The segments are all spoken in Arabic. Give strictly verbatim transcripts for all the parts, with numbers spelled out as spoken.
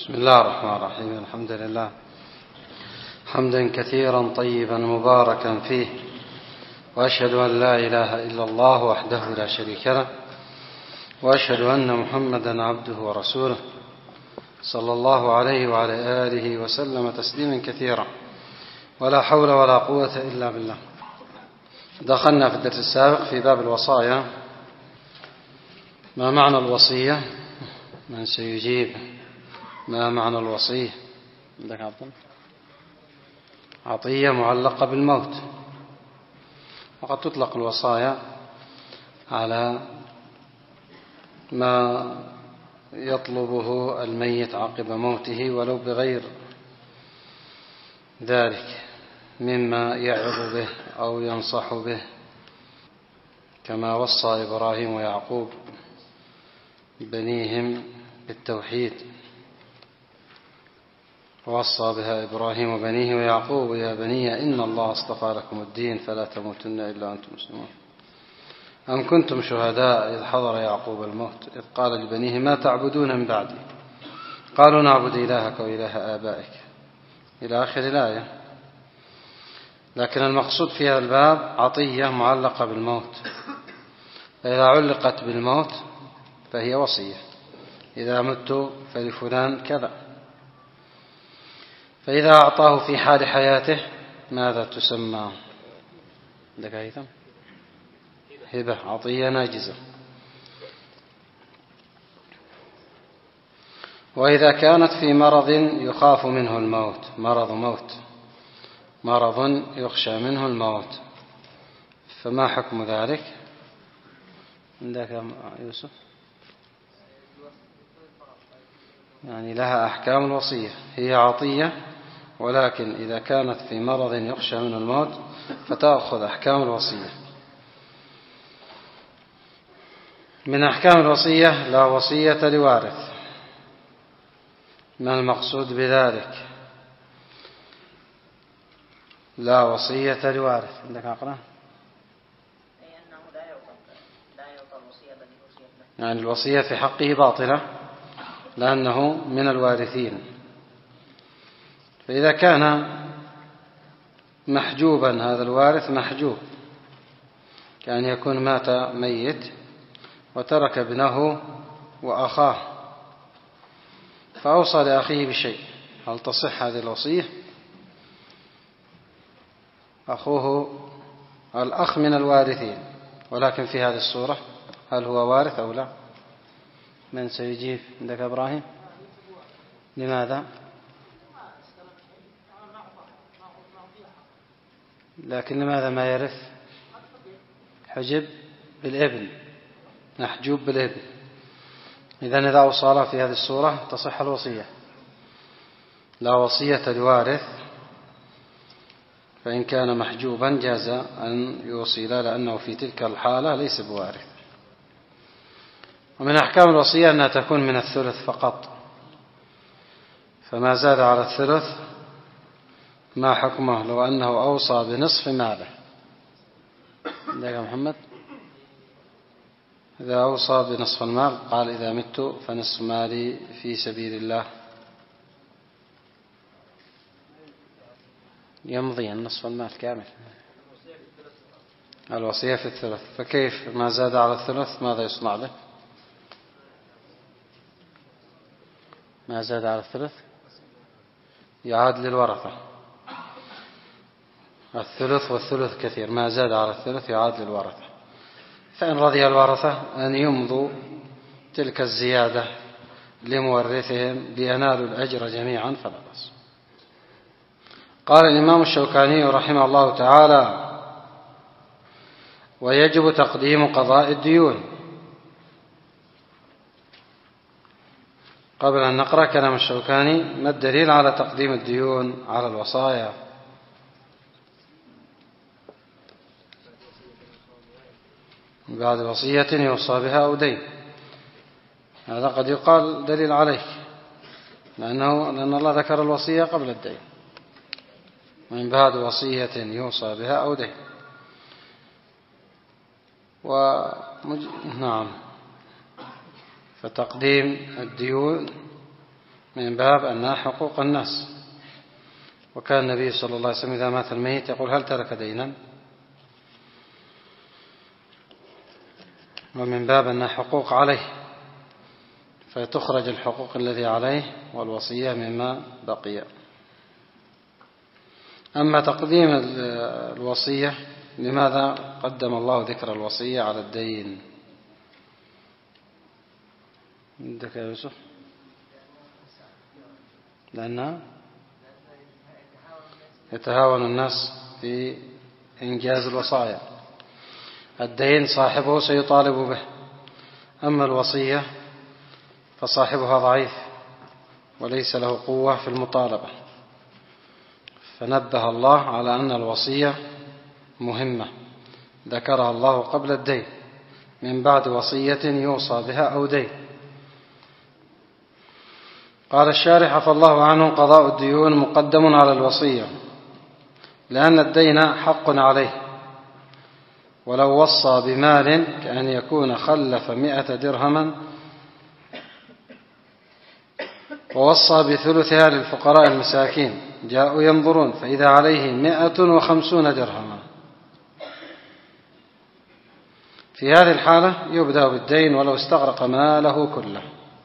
بسم الله الرحمن الرحيم. الحمد لله حمدا كثيرا طيبا مباركا فيه، وأشهد أن لا إله إلا الله وحده لا شريك له، وأشهد أن محمدا عبده ورسوله صلى الله عليه وعلى آله وسلم تسليما كثيرا، ولا حول ولا قوة إلا بالله. دخلنا في الدرس السابق في باب الوصايا. ما معنى الوصية؟ من سيجيب؟ ما معنى الوصية؟ عندك عبد عطية معلقة بالموت، وقد تطلق الوصايا على ما يطلبه الميت عقب موته ولو بغير ذلك مما يعظ به أو ينصح به، كما وصى إبراهيم ويعقوب بنيهم بالتوحيد، ووصى بها إبراهيم وبنيه ويعقوب: يا بني إن الله اصطفى لكم الدين فلا تموتن إلا أنتم مسلمون. أم كنتم شهداء إذ حضر يعقوب الموت إذ قال لبنيه ما تعبدون من بعدي قالوا نعبد إلهك وإله آبائك، إلى آخر الآية. لكن المقصود في هذا الباب عطية معلقة بالموت، فإذا علقت بالموت فهي وصية: إذا مت فلفلان كذا. فإذا أعطاه في حال حياته ماذا تسمى؟ عندك أيضا هبة، عطية ناجزة. وإذا كانت في مرض يخاف منه الموت، مرض موت، مرض يخشى منه الموت، فما حكم ذلك؟ عندك يوسف؟ يعني لها أحكام الوصية، هي عطية، ولكن إذا كانت في مرض يخشى منه الموت فتأخذ أحكام الوصية. من أحكام الوصية: لا وصية لوارث. ما المقصود بذلك؟ لا وصية لوارث. عندك أقرأ؟ يعني الوصية في حقه باطلة لأنه من الوارثين. فإذا كان محجوبا هذا الوارث محجوب، كأن يكون مات ميت وترك ابنه وأخاه فأوصى لأخيه بشيء، هل تصح هذه الوصية؟ أخوه الأخ من الوارثين، ولكن في هذه الصورة هل هو وارث أو لا؟ من سيجيب؟ عندك إبراهيم؟ لماذا؟ لكن لماذا ما يرث؟ حجب بالابن، محجوب بالابن. إذن إذا أوصى له في هذه الصورة تصح الوصية. لا وصية لوارث، فإن كان محجوبا جاز أن يوصي له لأنه في تلك الحالة ليس بوارث. ومن أحكام الوصية أنها تكون من الثلث فقط، فما زاد على الثلث ما حكمه لو أنه أوصى بنصف ماله؟ عندك محمد؟ إذا أوصى بنصف المال قال إذا مت فنصف مالي في سبيل الله، يمضي نصف المال كامل. الوصية في الثلث، فكيف ما زاد على الثلث ماذا يصنع به؟ ما زاد على الثلث يعاد للورثة. الثلث والثلث كثير، ما زاد على الثلث يعاد للورثة، فإن رضي الورثة أن يمضوا تلك الزيادة لمورثهم لينالوا الأجر جميعا فلا بأس. قال الإمام الشوكاني رحمه الله تعالى: ويجب تقديم قضاء الديون. قبل أن نقرأ كلام الشوكاني، ما الدليل على تقديم الديون على الوصايا؟ بعد وصية يوصى بها أو دين، هذا قد يقال دليل عليه، لأنه لأن الله ذكر الوصية قبل الدين. من بعد وصية يوصى بها أو دين. ومج... نعم، فتقديم الديون من باب أنها حقوق الناس. وكان النبي صلى الله عليه وسلم إذا مات الميت يقول هل ترك دينا، ومن باب أنها حقوق عليه فتخرج الحقوق الذي عليه والوصية مما بقي. أما تقديم الوصية، لماذا قدم الله ذكر الوصية على الدين؟ عندك يا يوسف؟ لأنها يتهاون الناس في إنجاز الوصايا. الدين صاحبه سيطالب به، أما الوصية فصاحبها ضعيف وليس له قوة في المطالبة، فنبه الله على أن الوصية مهمة ذكرها الله قبل الدين من بعد وصية يوصى بها أو دين. قال الشارح عفى الله عنه: قضاء الديون مقدم على الوصية، لأن الدين حق عليه، ولو وصى بمال كأن يكون خلف مئة درهما ووصى بثلثها للفقراء المساكين، جاءوا ينظرون فإذا عليه مئة وخمسون درهما، في هذه الحالة يبدأ بالدين ولو استغرق ماله كله،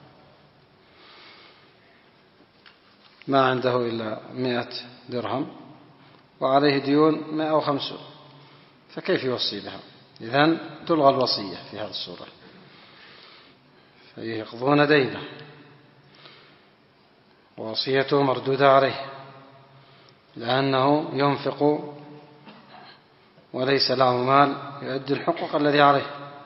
ما عنده إلا مئة درهم وعليه ديون مئة وخمسون، فكيف يوصي بها؟ إذن تلغى الوصية في هذه الصورة، فيقضون دينه ووصيته مردودة عليه لأنه ينفق وليس له مال يؤدي الحقوق الذي عليه.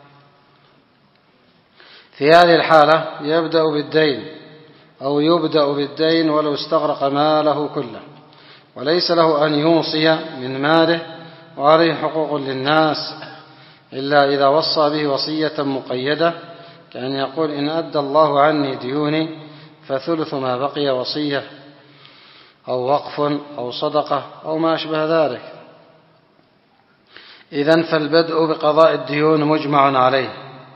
في هذه الحالة يبدأ بالدين أو يبدأ بالدين ولو استغرق ماله كله، وليس له أن يوصي من ماله وعليه حقوق للناس إلا إذا وصى به وصية مقيدة، كأن يقول: إن أدى الله عني ديوني فثلث ما بقي وصية أو وقف أو صدقة أو ما أشبه ذلك. إذن فالبدء بقضاء الديون مجمع عليه.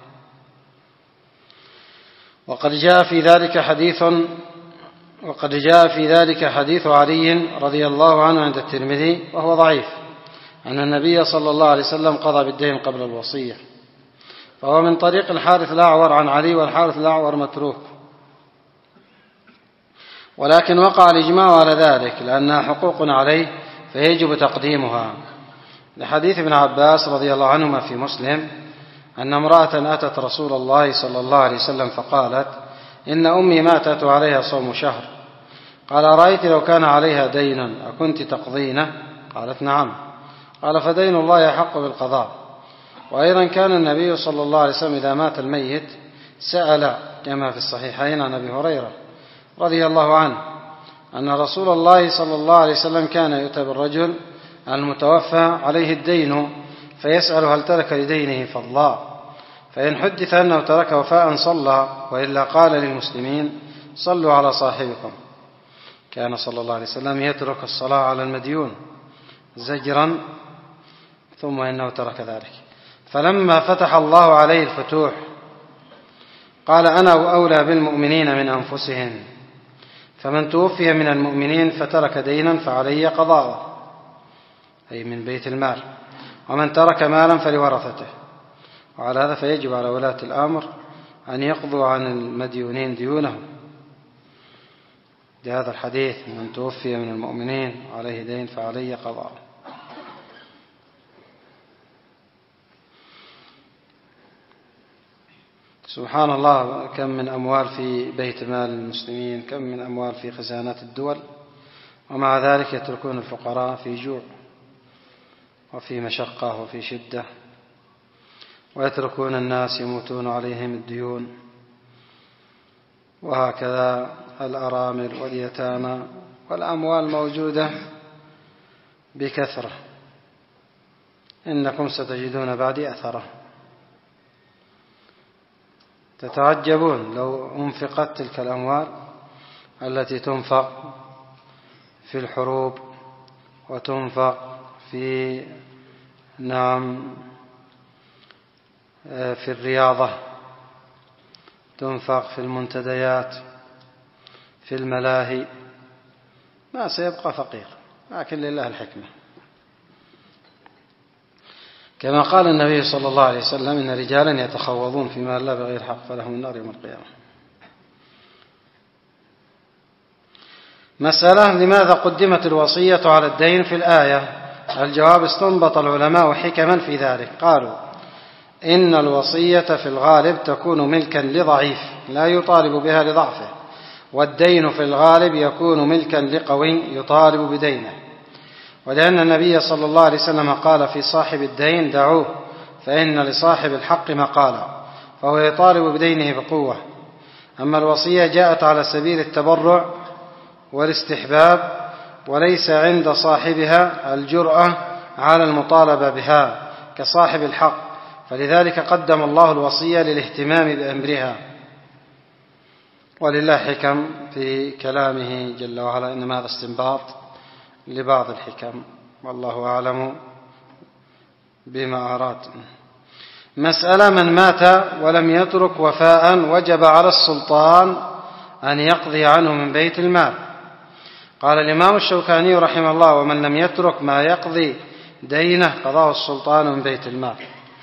وقد جاء في ذلك حديث وقد جاء في ذلك حديث علي رضي الله عنه عند الترمذي وهو ضعيف، أن النبي صلى الله عليه وسلم قضى بالدين قبل الوصية، فهو من طريق الحارث الأعور عن علي، والحارث الأعور متروك، ولكن وقع الإجماع على ذلك لأنها حقوق عليه فيجب تقديمها، لحديث ابن عباس رضي الله عنهما في مسلم أن امرأة أتت رسول الله صلى الله عليه وسلم فقالت: إن أمي ماتت عليها صوم شهر. قال: أرأيت لو كان عليها دين أكنت تقضينه؟ قالت: نعم. قال: فدين الله يحق بالقضاء. وأيضا كان النبي صلى الله عليه وسلم إذا مات الميت سأل، كما في الصحيحين عن أبي هريرة رضي الله عنه أن رسول الله صلى الله عليه وسلم كان يؤتى بالرجل المتوفى عليه الدين فيسأل هل ترك لدينه فضلا، فإن حدث أنه ترك وفاء صلى، وإلا قال للمسلمين: صلوا على صاحبكم. كان صلى الله عليه وسلم يترك الصلاة على المديون زجرا، ثم إنه ترك ذلك. فلما فتح الله عليه الفتوح قال: أنا أولى بالمؤمنين من أنفسهم، فمن توفي من المؤمنين فترك دينا فعلي قضاءه، أي من بيت المال، ومن ترك مالا فلورثته. وعلى هذا فيجب على ولاة الأمر أن يقضوا عن المديونين ديونهم لهذا الحديث: من توفي من المؤمنين عليه دين فعلي قضاء. سبحان الله، كم من أموال في بيت مال المسلمين، كم من أموال في خزانات الدول، ومع ذلك يتركون الفقراء في جوع وفي مشقة وفي شدة، ويتركون الناس يموتون عليهم الديون. وهكذا الأرامل واليتامى والأموال موجودة بكثرة، إنكم ستجدون بعدي أثره. تتعجبون لو أنفقت تلك الأموال التي تنفق في الحروب وتنفق في نعم في الرياضة، تنفق في المنتديات، في الملاهي ما سيبقى فقير، لكن لله الحكمة. كما قال النبي صلى الله عليه وسلم: إن رجالا يتخوضون في مال الله بغير حق فلهم النار يوم القيامة. مسألة: لماذا قدمت الوصية على الدين في الآية؟ الجواب: استنبط العلماء حكما في ذلك. قالوا: إن الوصية في الغالب تكون ملكا لضعيف لا يطالب بها لضعفه، والدين في الغالب يكون ملكا لقوي يطالب بدينه. ولأن النبي صلى الله عليه وسلم قال في صاحب الدين: دعوه فإن لصاحب الحق مقالا، فهو يطالب بدينه بقوة. أما الوصية جاءت على سبيل التبرع والاستحباب، وليس عند صاحبها الجرأة على المطالبة بها كصاحب الحق، فلذلك قدم الله الوصية للاهتمام بأمرها. ولله حكم في كلامه جل وعلا، إنما هذا استنباط لبعض الحكم، والله أعلم بما أراد. مسألة: من مات ولم يترك وفاء وجب على السلطان أن يقضي عنه من بيت المال. قال الإمام الشوكاني رحمه الله: ومن لم يترك ما يقضي دينه قضاه السلطان من بيت المال.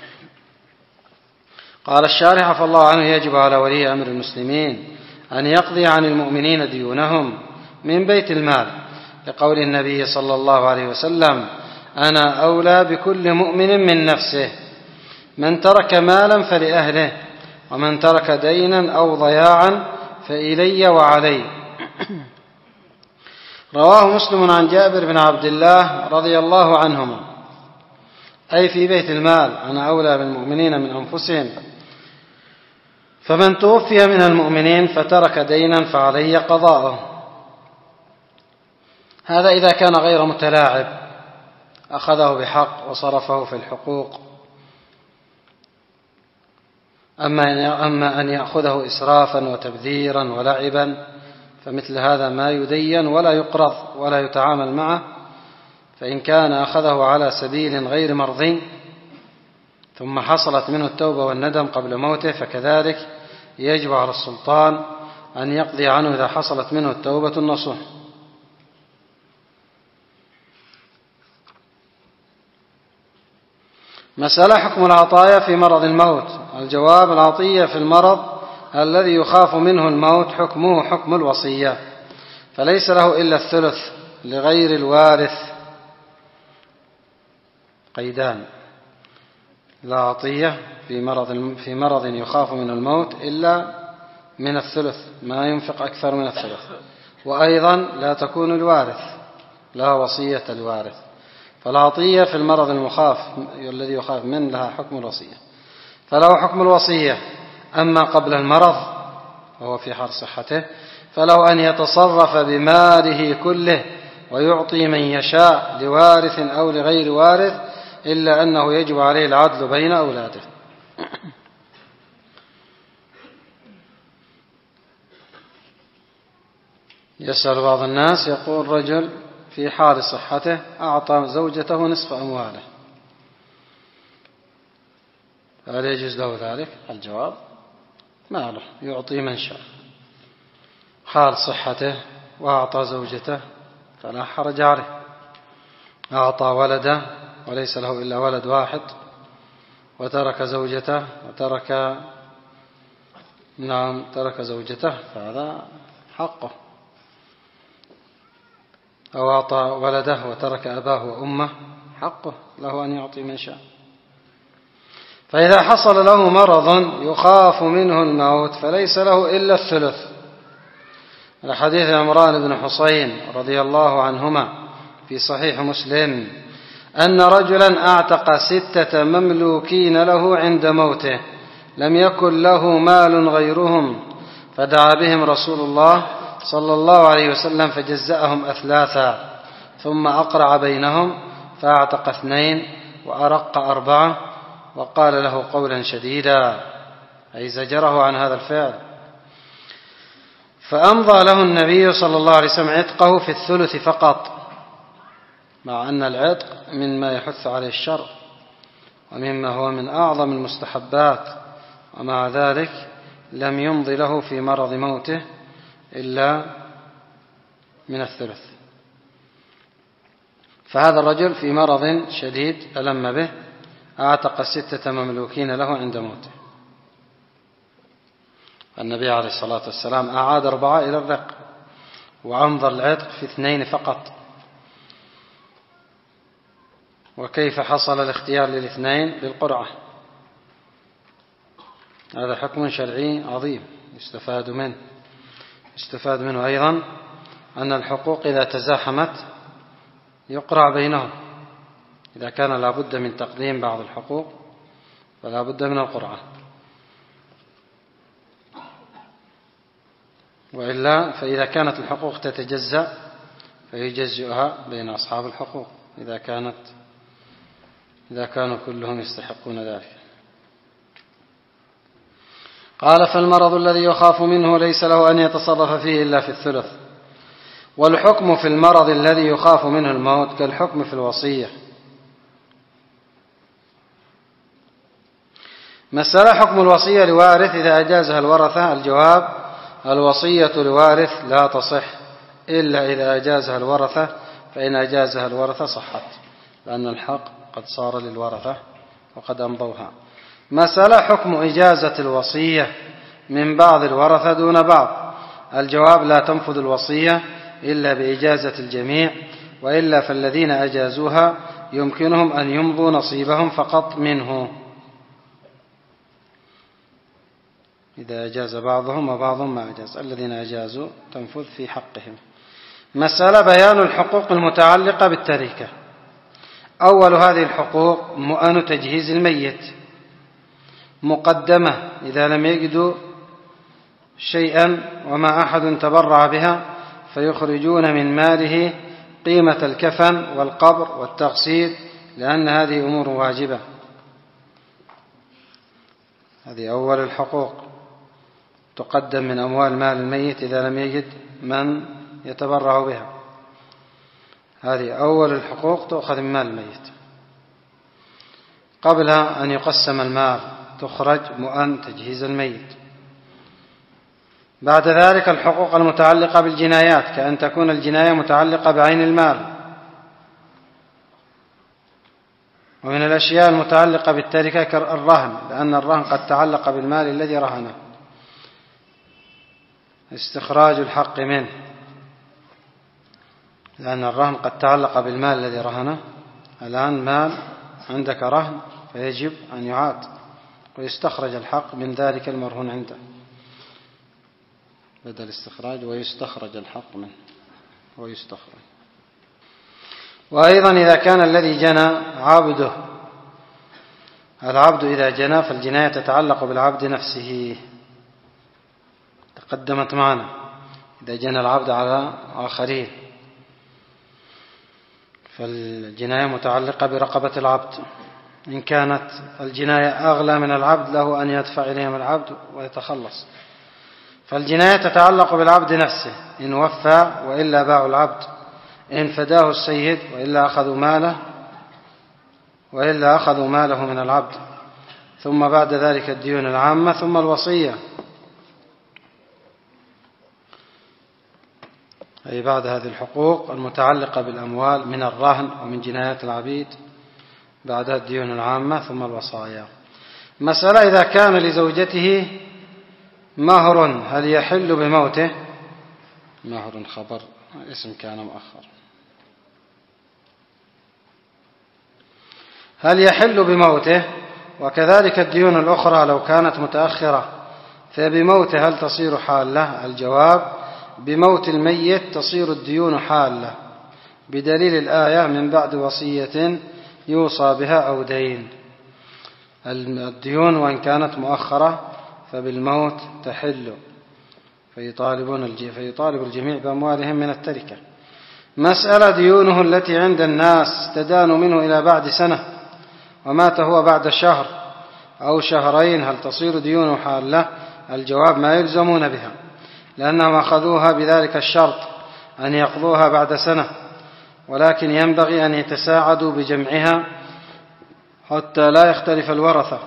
قال الشارح عفى الله عنه: يجب على ولي أمر المسلمين أن يقضي عن المؤمنين ديونهم من بيت المال، لقول النبي صلى الله عليه وسلم: أنا أولى بكل مؤمن من نفسه، من ترك مالا فلأهله، ومن ترك دينا أو ضياعا فإلي وعلي. رواه مسلم عن جابر بن عبد الله رضي الله عنهما، أي في بيت المال: أنا أولى بالمؤمنين من أنفسهم، فمن توفي من المؤمنين فترك دينا فعلي قضاؤه. هذا إذا كان غير متلاعب، أخذه بحق وصرفه في الحقوق. أما أن يأخذه إسرافا وتبذيرا ولعبا فمثل هذا ما يدين ولا يقرض ولا يتعامل معه. فإن كان أخذه على سبيل غير مرضي ثم حصلت منه التوبة والندم قبل موته فكذلك يجب على السلطان أن يقضي عنه إذا حصلت منه التوبة النصوح. مسألة: حكم العطايا في مرض الموت. الجواب: العطية في المرض الذي يخاف منه الموت حكمه حكم الوصية، فليس له إلا الثلث لغير الوارث. قيدان: لا عطية في مرض في مرض يخاف من الموت إلا من الثلث، ما ينفق أكثر من الثلث. وأيضا لا تكون الوارث، لا وصية الوارث. فالعطية في المرض المخاف الذي يخاف من لها حكم الوصية، فله حكم الوصية. أما قبل المرض وهو في حال صحته فله أن يتصرف بماله كله ويعطي من يشاء لوارث أو لغير وارث، إلا أنه يجب عليه العدل بين أولاده. يسأل بعض الناس يقول: رجل في حال صحته أعطى زوجته نصف أمواله، هل يجوز له ذلك؟ الجواب: ما له، يعطي من شاء. حال صحته وأعطى زوجته فلا حرج عليه. أعطى ولده وليس له إلا ولد واحد وترك زوجته وترك نعم ترك زوجته فهذا حقه، أو أعطى ولده وترك أباه وأمه حقه، له أن يعطي من شاء. فإذا حصل له مرض يخاف منه الموت فليس له إلا الثلث. الحديث عمران بن حسين رضي الله عنهما في صحيح مسلم أن رجلا أعتق ستة مملوكين له عند موته، لم يكن له مال غيرهم، فدعا بهم رسول الله صلى الله عليه وسلم فجزأهم أثلاثا، ثم أقرع بينهم فأعتق اثنين وأرق أربعة، وقال له قولا شديدا أي زجره عن هذا الفعل. فأمضى له النبي صلى الله عليه وسلم عتقه في الثلث فقط، مع أن العتق مما يحث عليه الشرع ومما هو من أعظم المستحبات، ومع ذلك لم يمضي له في مرض موته إلا من الثلث. فهذا الرجل في مرض شديد ألم به، أعتق ستة مملوكين له عند موته. النبي عليه الصلاة والسلام أعاد أربعة إلى الرق، وأنظر العتق في اثنين فقط. وكيف حصل الاختيار للاثنين؟ بالقرعة. هذا حكم شرعي عظيم يستفاد منه. يستفاد منه أيضا أن الحقوق إذا تزاحمت يقرع بينهم. إذا كان لا بد من تقديم بعض الحقوق فلا بد من القرعة، وإلا فإذا كانت الحقوق تتجزأ فيجزئها بين أصحاب الحقوق إذا كانت إذا كانوا كلهم يستحقون ذلك. قال: فالمرض الذي يخاف منه ليس له أن يتصرف فيه إلا في الثلث. والحكم في المرض الذي يخاف منه الموت كالحكم في الوصية. مسألة: حكم الوصية لوارث إذا أجازها الورثة. الجواب: الوصية لوارث لا تصح إلا إذا أجازها الورثة، فإن أجازها الورثة صحت، لأن الحق قد صار للورثة وقد أمضوها. مسألة: حكم إجازة الوصية من بعض الورثة دون بعض. الجواب: لا تنفذ الوصية إلا بإجازة الجميع، وإلا فالذين أجازوها يمكنهم أن يمضوا نصيبهم فقط منه، إذا أجاز بعضهم وبعضهم ما أجاز. الذين أجازوا تنفذ في حقهم. مسألة: بيان الحقوق المتعلقة بالتركة. أول هذه الحقوق مؤن تجهيز الميت، مقدمة إذا لم يجدوا شيئا وما أحد تبرع بها، فيخرجون من ماله قيمة الكفن والقبر والتغسيل، لأن هذه أمور واجبة. هذه أول الحقوق، تقدم من أموال مال الميت إذا لم يجد من يتبرع بها. هذه أول الحقوق تأخذ من مال الميت. قبل أن يقسم المال تخرج مؤن تجهيز الميت. بعد ذلك الحقوق المتعلقة بالجنايات، كأن تكون الجناية متعلقة بعين المال. ومن الأشياء المتعلقة بالتركة كالرهن، لأن الرهن قد تعلق بالمال الذي رهنه، استخراج الحق منه، لأن الرهن قد تعلق بالمال الذي رهنه. الآن مال عندك رهن فيجب أن يعاد ويستخرج الحق من ذلك المرهون عنده، بدل استخراج ويستخرج الحق منه ويستخرج. وأيضا إذا كان الذي جنى عبده، العبد إذا جنى فالجناية تتعلق بالعبد نفسه، تقدمت معنا. إذا جنى العبد على آخرين فالجناية متعلقة برقبة العبد. إن كانت الجناية أغلى من العبد له أن يدفع إليهم العبد ويتخلص، فالجناية تتعلق بالعبد نفسه، إن وفى وإلا باعوا العبد، إن فداه السيد وإلا أخذوا ماله وإلا أخذوا ماله من العبد. ثم بعد ذلك الديون العامة، ثم الوصية، أي بعد هذه الحقوق المتعلقة بالأموال من الرهن ومن جنايات العبيد، بعدها الديون العامة، ثم الوصايا. مسألة: إذا كان لزوجته مهر هل يحل بموته؟ مهر خبر، اسم كان مؤخر. هل يحل بموته؟ وكذلك الديون الأخرى لو كانت متأخرة فبموته هل تصير حالة؟ الجواب: بموت الميت تصير الديون حالة، بدليل الآية: من بعد وصية يوصى بها أو دين. الديون وإن كانت مؤخرة فبالموت تحل، فيطالبون فيطالب الجميع بأموالهم من التركة. مسألة: ديونه التي عند الناس تدان منه إلى بعد سنة ومات هو بعد شهر أو شهرين، هل تصير ديونه حالة؟ الجواب: ما يلزمون بها، لأنهم أخذوها بذلك الشرط أن يقضوها بعد سنة، ولكن ينبغي أن يتساعدوا بجمعها حتى لا يختلف الورثة،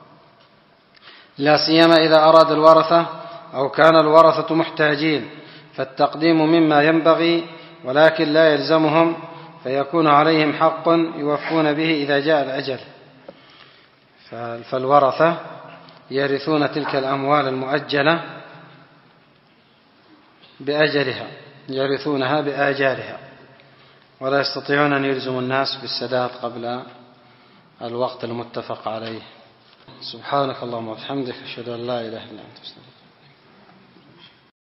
لا سيما إذا أراد الورثة أو كان الورثة محتاجين، فالتقديم مما ينبغي ولكن لا يلزمهم، فيكون عليهم حق يوفون به إذا جاء الأجل. فالورثة يرثون تلك الأموال المؤجلة بأجلها، يرثونها بآجالها، ولا يستطيعون أن يلزموا الناس بالسداد قبل الوقت المتفق عليه. سبحانك اللهم وبحمدك، أشهد أن لا إله إلا أنت.